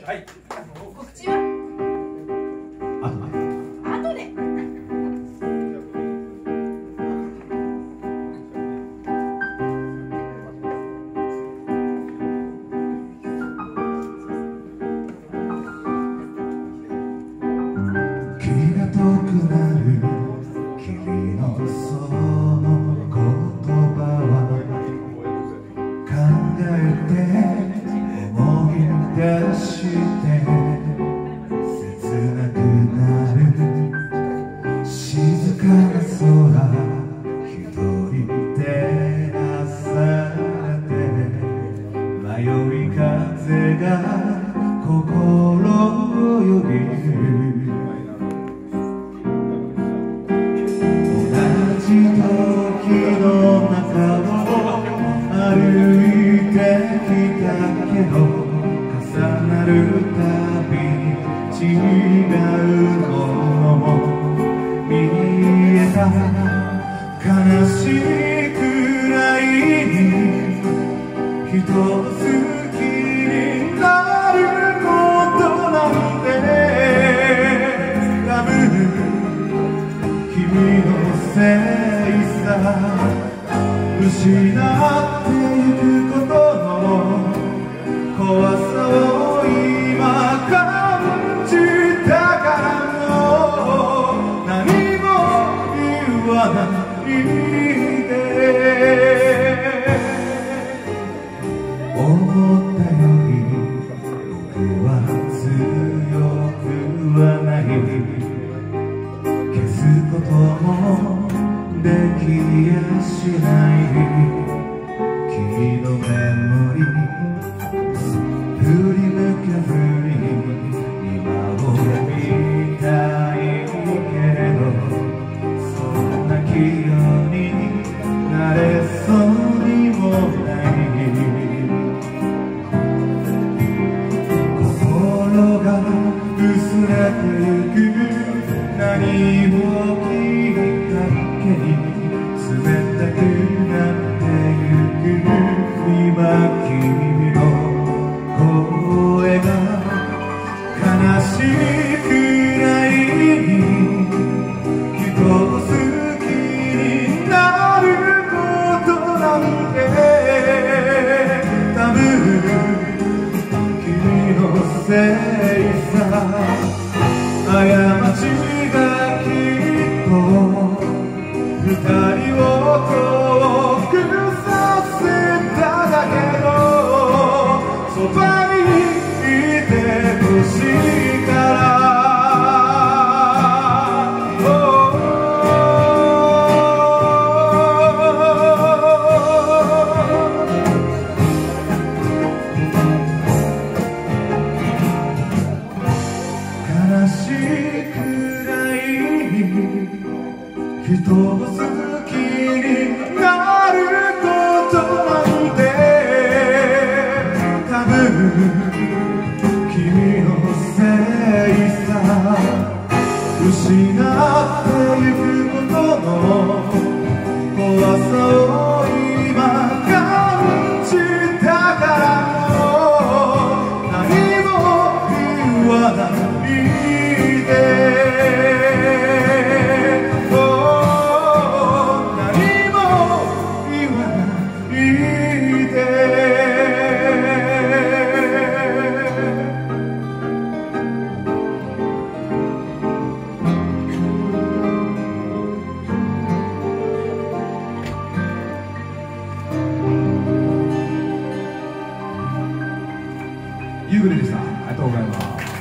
はい。 告知は後で。 気が遠くなる君のその言葉は考えて思い出して切なくなる静かな空一人照らされて迷い風が心をよぎる同じ時の中を歩いてきたけど重なるたびに違うものも見えた悲しいくらいに人を好きになることなんて多分君のせいさ失ってゆくことの怖さを今感じたからもう何も言わないで思ったより僕は強くはない消すこともできやしない君のメモリ振り向けずに今を見たいけれどそんな気分になれそうにもない心が薄れてゆく何もきっかけに冷たくなってゆく今君の声が悲しいくらいに人を好きになることなんて多分君のせいさ過ちがきっと二人を遠くさせただけどそばにいてほしいから悲しいくらい人を好きになることなんて多分君のせいさ失ってゆくことの怖さを今感じたからもう何も言わないでゆうぐれでした。ありがとうございます。